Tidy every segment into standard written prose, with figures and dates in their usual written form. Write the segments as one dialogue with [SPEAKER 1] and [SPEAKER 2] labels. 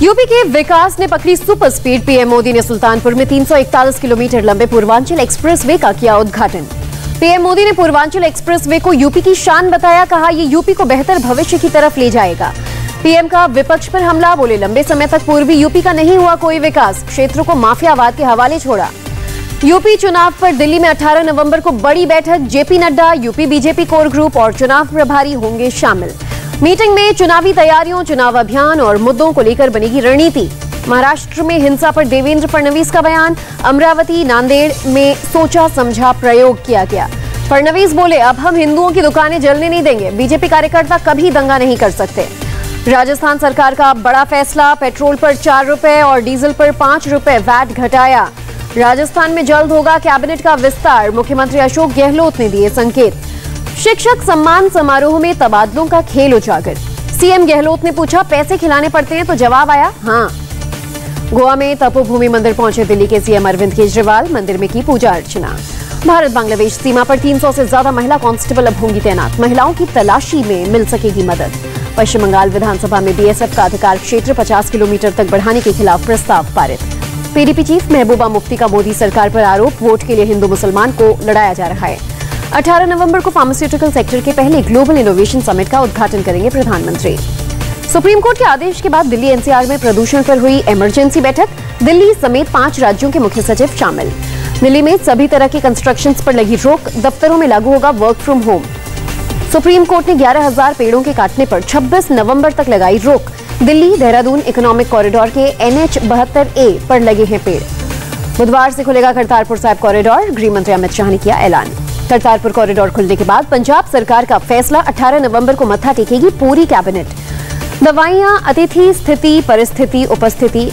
[SPEAKER 1] UP के विकास ने पकड़ी सुपर स्पीड। पीएम मोदी ने सुल्तानपुर में 341 किलोमीटर लंबे पूर्वांचल एक्सप्रेसवे का किया उद्घाटन। पीएम मोदी ने पूर्वांचल एक्सप्रेसवे को यूपी की शान बताया, कहा ये यूपी को बेहतर भविष्य की तरफ ले जाएगा। पीएम का विपक्ष पर हमला, बोले लंबे समय तक पूर्वी यूपी का नहीं हुआ कोई विकास, क्षेत्रों को माफियावाद के हवाले छोड़ा। यूपी चुनाव पर दिल्ली में 18 नवंबर को बड़ी बैठक, JP Nadda, UP BJP core group और चुनाव प्रभारी होंगे शामिल। मीटिंग में चुनावी तैयारियों, चुनाव अभियान और मुद्दों को लेकर बनेगी रणनीति। महाराष्ट्र में हिंसा पर देवेंद्र फडणवीस का बयान, अमरावती, नांदेड़ में सोचा समझा प्रयोग किया गया। फडणवीस बोले, अब हम हिंदुओं की दुकानें जलने नहीं देंगे, बीजेपी कार्यकर्ता कभी दंगा नहीं कर सकते। राजस्थान सरकार का बड़ा फैसला, पेट्रोल पर 4 रुपए और डीजल पर 5 रुपए वैट घटाया। राजस्थान में जल्द होगा कैबिनेट का विस्तार, मुख्यमंत्री अशोक गहलोत ने दिए संकेत। शिक्षक सम्मान समारोह में तबादलों का खेल उजागर, सीएम गहलोत ने पूछा पैसे खिलाने पड़ते हैं, तो जवाब आया हाँ। गोवा में तपोभूमि मंदिर पहुंचे दिल्ली के सीएम अरविंद केजरीवाल, मंदिर में की पूजा अर्चना। भारत बांग्लादेश सीमा पर 300 से ज्यादा महिला कांस्टेबल अब होंगी तैनात, महिलाओं की तलाशी में मिल सकेगी मदद। पश्चिम बंगाल विधानसभा में बीएसएफ का अधिकार क्षेत्र 50 किलोमीटर तक बढ़ाने के खिलाफ प्रस्ताव पारित। पीडीपी चीफ महबूबा मुफ्ती का मोदी सरकार पर आरोप, वोट के लिए हिंदू मुसलमान को लड़ाया जा रहा है। 18 नवंबर को फार्मास्यूटिकल सेक्टर के पहले ग्लोबल इनोवेशन समिट का उद्घाटन करेंगे प्रधानमंत्री। सुप्रीम कोर्ट के आदेश के बाद दिल्ली एनसीआर में प्रदूषण पर हुई इमरजेंसी बैठक, दिल्ली समेत 5 राज्यों के मुख्य सचिव शामिल। दिल्ली में सभी तरह के कंस्ट्रक्शंस पर लगी रोक, दफ्तरों में लागू होगा work from home. Supreme court ने 11,000 पेड़ों के काटने पर 26 नवंबर तक लगाई रोक। दिल्ली देहरादून इकोनॉमिक कॉरिडोर के NH 72A पर लगे हैं पेड़। बुधवार से खुलेगा करतारपुर साहिब कॉरिडोर, गृह मंत्री अमित शाह ने किया ऐलान। करतारपुर कॉरिडोर खुलने के बाद पंजाब सरकार का फैसला, 18 नवंबर को मत्था टेकेगी पूरी कैबिनेट। दवाइयां, अतिथि स्थिति, परिस्थिति, उपस्थिति,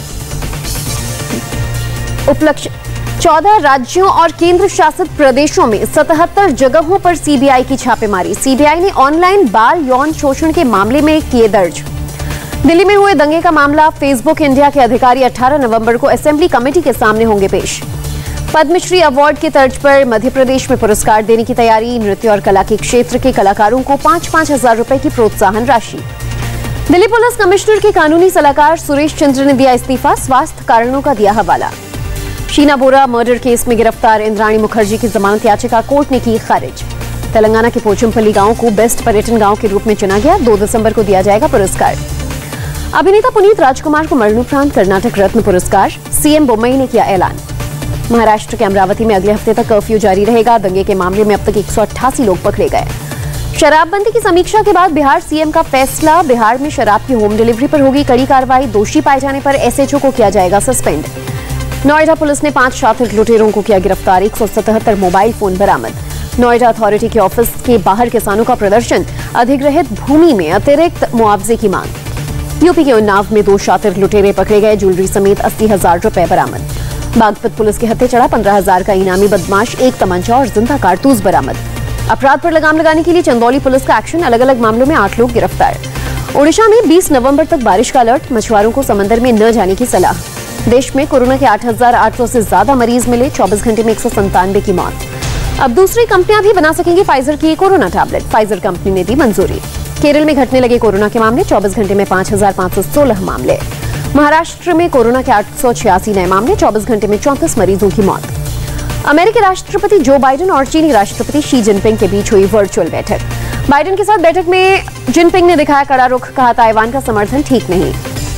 [SPEAKER 1] उपलक्ष्य 14 राज्यों और केंद्र शासित प्रदेशों में 77 जगहों पर सीबीआई की छापेमारी। सीबीआई ने ऑनलाइन बाल यौन शोषण के मामले में किए दर्ज। दिल्ली में हुए दंगे का मामला, फेसबुक इंडिया के अधिकारी 18 नवंबर को असेंबली कमेटी के सामने होंगे पेश। पद्मश्री अवार्ड के तर्ज पर मध्य प्रदेश में पुरस्कार देने की तैयारी, नृत्य और कला के क्षेत्र के कलाकारों को 5-5 हजार रुपए की प्रोत्साहन राशि। दिल्ली पुलिस कमिश्नर के कानूनी सलाहकार सुरेश चंद्र ने दिया इस्तीफा, स्वास्थ्य कारणों का दिया हवाला। शीना बोरा मर्डर केस में गिरफ्तार इंद्राणी मुखर्जी की जमानत याचिका कोर्ट ने की खारिज। तेलंगाना के पोचमपल्ली गांव को बेस्ट पर्यटन गांव के रूप में चुना गया, 2 दिसंबर को दिया जाएगा पुरस्कार। अभिनेता पुनीत राजकुमार को मरणोपरांत कर्नाटक रत्न पुरस्कार, सीएम बोम्मई ने किया ऐलान। महाराष्ट्र के अमरावती में अगले हफ्ते तक कर्फ्यू जारी रहेगा, दंगे के मामले में अब तक 188 लोग पकड़े गए। शराबबंदी की समीक्षा के बाद बिहार सीएम का फैसला, बिहार में शराब की होम डिलीवरी पर होगी कड़ी कार्रवाई, दोषी पाए जाने पर एसएचओ को किया जाएगा सस्पेंड। नोएडा पुलिस ने 5 शातिर लुटेरों को किया गिरफ्तार, 177 मोबाइल फोन बरामद। नोएडा अथॉरिटी के ऑफिस के बाहर किसानों का प्रदर्शन, अधिग्रहित भूमि में अतिरिक्त मुआवजे की मांग। यूपी के उन्नाव में 2 शातिर लुटेरे पकड़े गए, ज्वेलरी समेत 80,000 रुपए बरामद। बागपत पुलिस के हत्थे चढ़ा 15,000 का इनामी बदमाश, 1 तमंचा और जिंदा कारतूस बरामद। अपराध पर लगाम लगाने के लिए चंदौली पुलिस का एक्शन, अलग अलग मामलों में 8 लोग गिरफ्तार। ओडिशा में 20 नवंबर तक बारिश का अलर्ट, मछुआरों को समंदर में न जाने की सलाह। देश में कोरोना के 8,800 से ज्यादा मरीज मिले, 24 घंटे में 197 की मौत। अब दूसरी कंपनियां भी बना सकेंगी फाइजर की कोरोना टैबलेट, फाइजर कंपनी ने दी मंजूरी। केरल में घटने लगे कोरोना के मामले, 24 घंटे में 5,516 मामले। महाराष्ट्र में कोरोना के 886 नए मामले, 24 घंटे में 34 मरीजों की मौत। अमेरिकी राष्ट्रपति जो बाइडेन और चीनी राष्ट्रपति शी जिनपिंग के बीच हुई वर्चुअल बैठक। बाइडेन के साथ बैठक में जिनपिंग ने दिखाया कड़ा रुख, कहा ताइवान का समर्थन ठीक नहीं।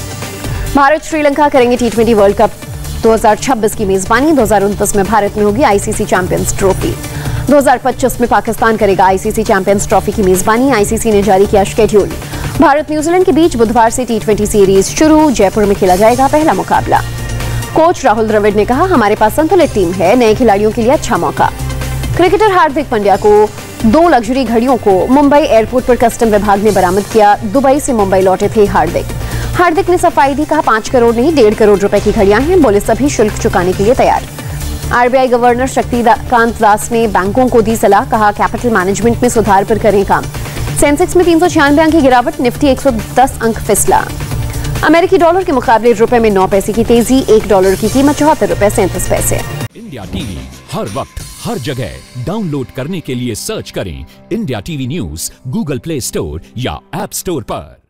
[SPEAKER 1] भारत श्रीलंका करेंगे T20 वर्ल्ड कप 2026 की मेजबानी, 2029 में भारत में होगी आईसीसी चैंपियंस ट्रॉफी। 2025 में पाकिस्तान करेगा आईसीसी चैंपियंस ट्रॉफी की मेजबानी, आईसीसी ने जारी किया शेड्यूल। भारत न्यूजीलैंड के बीच बुधवार से T20 सीरीज शुरू, जयपुर में खेला जाएगा पहला मुकाबला। कोच राहुल द्रविड़ ने कहा, हमारे पास संतुलित टीम है, नए खिलाड़ियों के लिए अच्छा मौका। क्रिकेटर हार्दिक पांड्या को 2 लग्जरी घड़ियों को मुंबई एयरपोर्ट पर कस्टम विभाग ने बरामद किया, दुबई से मुंबई लौटे थे हार्दिक ने सफाई दी, कहा 5 करोड़ नहीं 1.5 करोड़ रुपए की घड़ियां हैं, बोले सभी शुल्क चुकाने के लिए तैयार। आरबीआई गवर्नर शक्तिकांत दास ने बैंकों को दी सलाह, कहा कैपिटल मैनेजमेंट में सुधार पर करें काम। सेंसेक्स में 396 अंक की गिरावट, निफ्टी 110 अंक फिसला। अमेरिकी डॉलर के मुकाबले रुपए में 9 पैसे की तेजी, $1 की कीमत 74 रुपए 37 पैसे।
[SPEAKER 2] इंडिया टीवी हर वक्त हर जगह डाउनलोड करने के लिए सर्च करें India TV news Google play store या ऐप स्टोर पर।